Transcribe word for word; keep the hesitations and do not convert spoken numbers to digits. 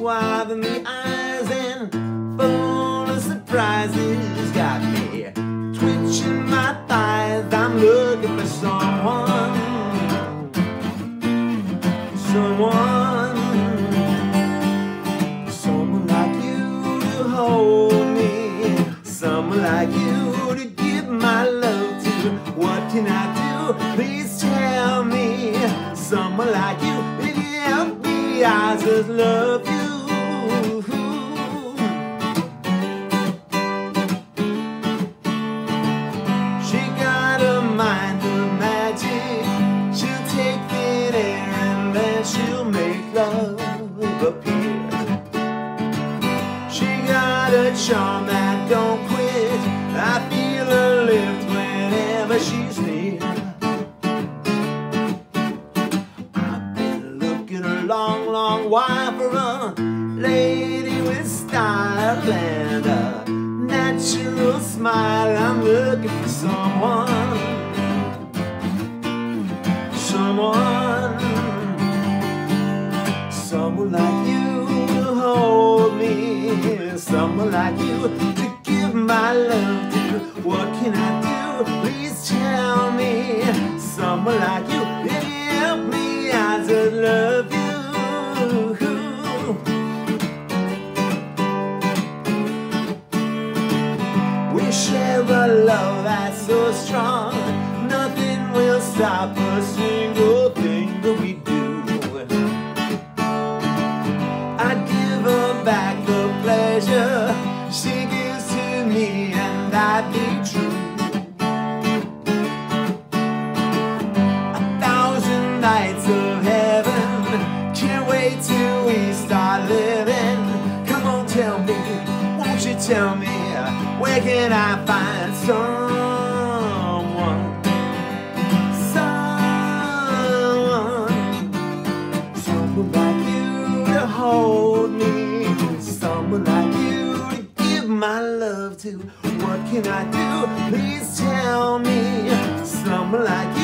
suave in the eyes and full of surprises. Got me twitching my thighs. I'm looking for someone, someone, someone like you to hold me, someone like you to give my love to. What can I do? Please tell me. Someone like you, if you help me, I just love you. She got a mind of magic. She'll take thin air and then she'll make love appear. She got a charm that don't quit. I feel her lift whenever she's near. Long, long while for a lady with style and a natural smile. I'm looking for someone, someone, someone like you to hold me, someone like you to give my love to. What can I do? Please tell me. Someone like you, if you help me, I just love you. We share a love that's so strong, nothing will stop a single thing that we do. I'd give her back the pleasure she gives to me, and I'd be true. A thousand nights of heaven, can't wait till we start living. Come on, tell me, won't you tell me, where can I find someone, someone, someone like you to hold me, someone like you to give my love to? What can I do? Please tell me. Someone like